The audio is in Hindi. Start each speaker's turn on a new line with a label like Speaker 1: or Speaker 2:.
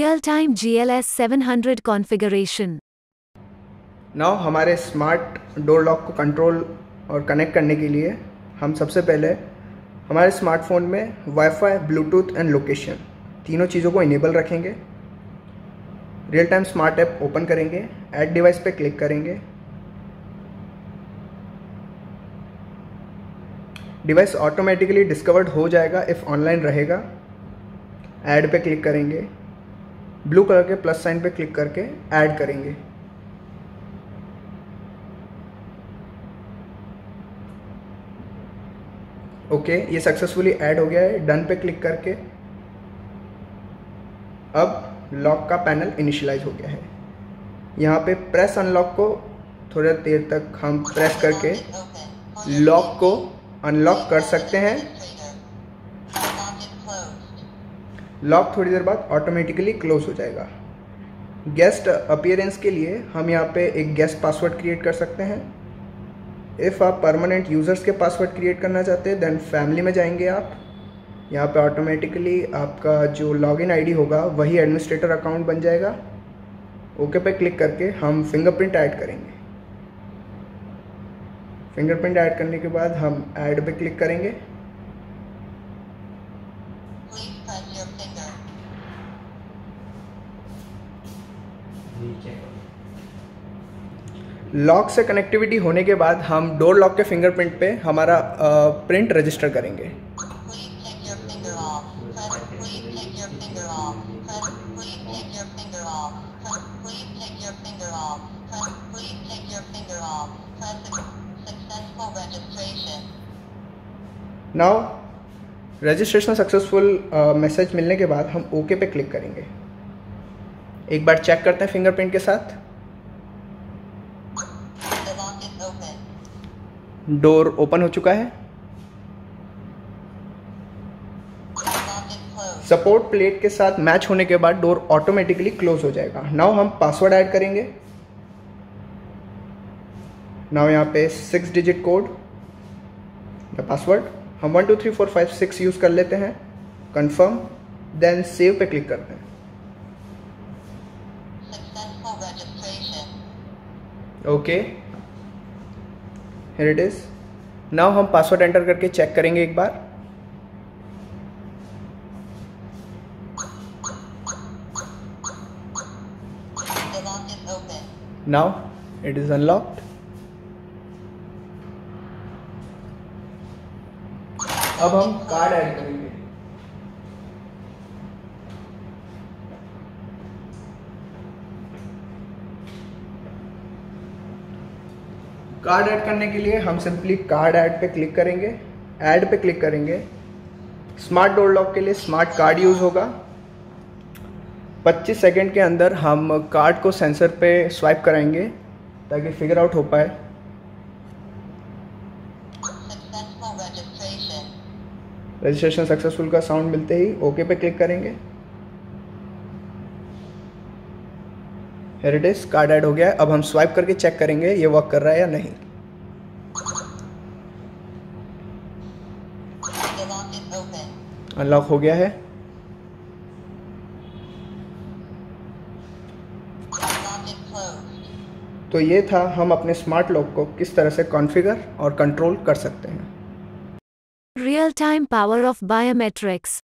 Speaker 1: Real-time GLS 700 configuration.
Speaker 2: नाउ हमारे स्मार्ट डोर लॉक को कंट्रोल और कनेक्ट करने के लिए हम सबसे पहले हमारे स्मार्टफोन में वाईफाई, ब्लूटूथ एंड लोकेशन तीनों चीज़ों को इनेबल रखेंगे। Real time smart app open करेंगे, ऐड डिवाइस पे क्लिक करेंगे। डिवाइस ऑटोमेटिकली डिस्कवर्ड हो जाएगा इफ़ ऑनलाइन रहेगा। ऐड पे क्लिक करेंगे, ब्लू कलर के प्लस साइन पे क्लिक करके ऐड करेंगे। ओके, ये सक्सेसफुली ऐड हो गया है। डन पे क्लिक करके अब लॉक का पैनल इनिशियलाइज हो गया है। यहाँ पे प्रेस अनलॉक को थोड़ा देर तक हम प्रेस करके लॉक को अनलॉक कर सकते हैं। लॉक थोड़ी देर बाद ऑटोमेटिकली क्लोज हो जाएगा। गेस्ट अपीयरेंस के लिए हम यहाँ पे एक गेस्ट पासवर्ड क्रिएट कर सकते हैं। इफ़ आप परमानेंट यूज़र्स के पासवर्ड क्रिएट करना चाहते हैं देन फैमिली में जाएंगे आप। यहाँ पे ऑटोमेटिकली आपका जो लॉगिन आईडी होगा वही एडमिनिस्ट्रेटर अकाउंट बन जाएगा। ओके पे क्लिक करके हम फिंगरप्रिंट ऐड करेंगे। फिंगरप्रिंट ऐड करने के बाद हम ऐड पे क्लिक करेंगे। लॉक से कनेक्टिविटी होने के बाद हम डोर लॉक के फिंगरप्रिंट पे हमारा प्रिंट रजिस्टर करेंगे। नाउ रजिस्ट्रेशन सक्सेसफुल मैसेज मिलने के बाद हम ओके पे क्लिक करेंगे। एक बार चेक करते हैं फिंगरप्रिंट के साथ। डोर ओपन हो चुका है। सपोर्ट प्लेट के साथ मैच होने के बाद डोर ऑटोमेटिकली क्लोज हो जाएगा। नाउ हम पासवर्ड ऐड करेंगे। नाउ यहाँ पे 6 डिजिट कोड पासवर्ड हम 1 2 3 4 5 6 यूज कर लेते हैं। कंफर्म, देन सेव पे क्लिक करते हैं। Okay, here it is। Now हम पासवर्ड एंटर करके चेक करेंगे एक बार। Now it is unlocked. अब हम कार्ड ऐड करेंगे। कार्ड ऐड करने के लिए हम सिंपली कार्ड ऐड पे क्लिक करेंगे। ऐड पे क्लिक करेंगे। स्मार्ट डोर लॉक के लिए स्मार्ट कार्ड यूज होगा। 25 सेकंड के अंदर हम कार्ड को सेंसर पे स्वाइप कराएंगे ताकि फिगर आउट हो पाए। रजिस्ट्रेशन सक्सेसफुल का साउंड मिलते ही ओके पे क्लिक करेंगे। Here it is, card add हो गया है। अब हम स्वाइप करके चेक करेंगे ये वर्क कर रहा है या नहीं। अनलॉक हो गया है। तो ये था हम अपने स्मार्ट लॉक को किस तरह से कॉन्फ़िगर और कंट्रोल कर सकते हैं।
Speaker 1: Real-time power of biometrics.